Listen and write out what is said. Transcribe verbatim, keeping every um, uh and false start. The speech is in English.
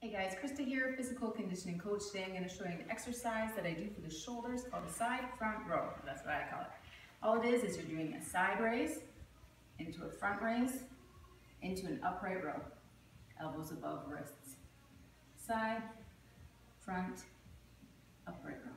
Hey guys, Krista here, physical conditioning coach. Today I'm going to show you an exercise that I do for the shoulders called a side front row. That's what I call it. All it is is you're doing a side raise, into a front raise, into an upright row. Elbows above wrists. Side, front, upright row.